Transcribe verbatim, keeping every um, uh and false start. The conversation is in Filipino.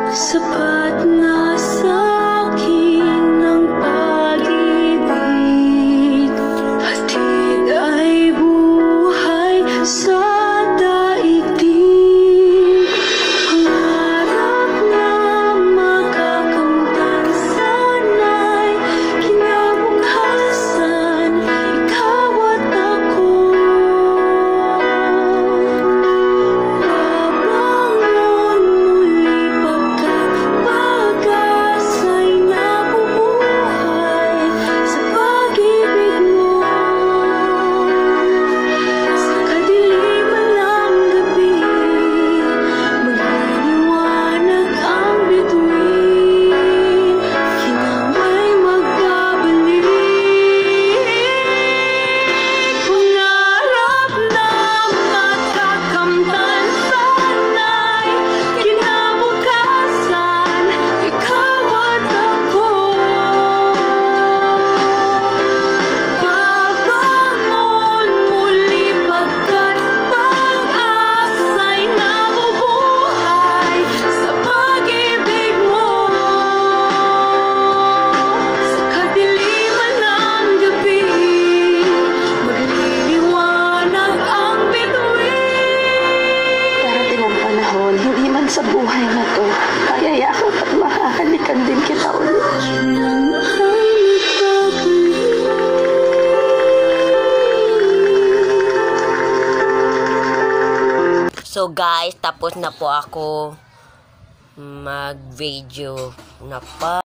Sapat na sa'kin ng pag-ibig, hatid ay buhay sa daigdig. Pangarap na makakamtan, sana'y kinabukasan, ikaw at ako. Babangon muli pagkat pag-asa'y nabubuhay sa pag-ibig mo. Sa kadiliman ng gabi, magliliwanag ang bituin, kinamay magbabalik. Pangarap na makakamtan, sana'y kinabukasan, ikaw at ako. Babangon muli pagkat pag-asa'y nabubuhay sa pag-ibig mo. Sa kadiliman ng gabi, magliliwanag ang bituin. Darating ang panahon, hindi man sa buhay na to, mayayakap at mahahalikan din kita ulit. Nang ay magbabalik. So guys, tapos na po ako mag-video na pa.